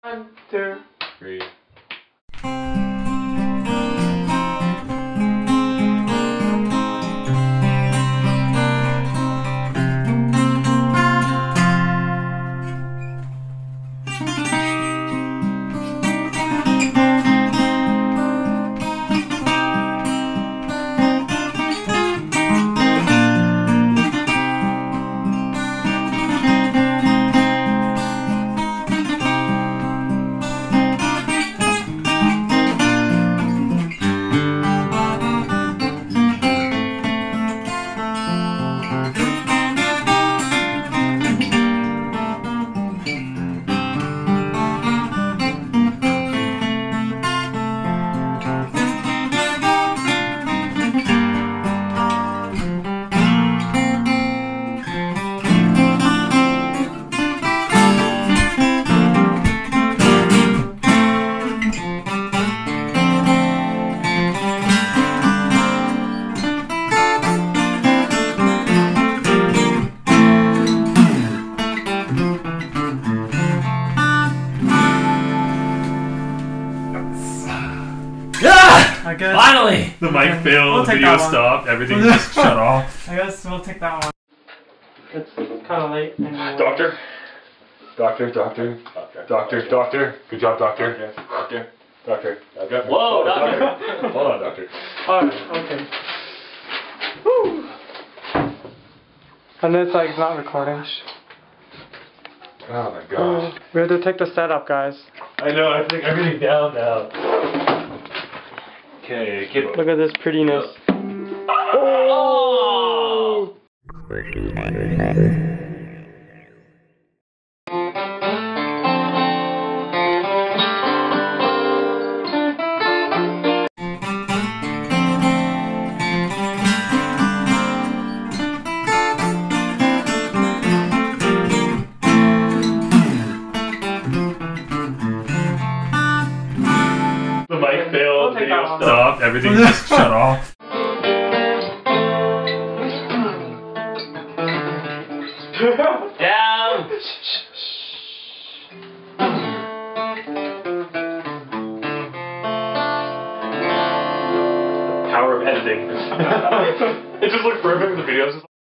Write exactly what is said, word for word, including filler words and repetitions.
One, two, three. I guess. Finally! The mic Okay. failed, We'll the take video that one. stopped, everything just shut off. I guess we'll take that one. It's kind of late anyway. Doctor? Doctor, doctor, doctor, doctor, doctor. Good job, doctor. Doctor, doctor, doctor. Whoa, doctor. Hold on, doctor. Alright, okay. Woo! And it's like it's not recording. Oh my gosh. We have to take the setup, guys. I know, I think everything down now. Okay, keep Look at this prettiness. Oh! The mic failed, We'll take video that one. stopped, everything just shut off. Down! Power of editing. It just looked perfect in the videos.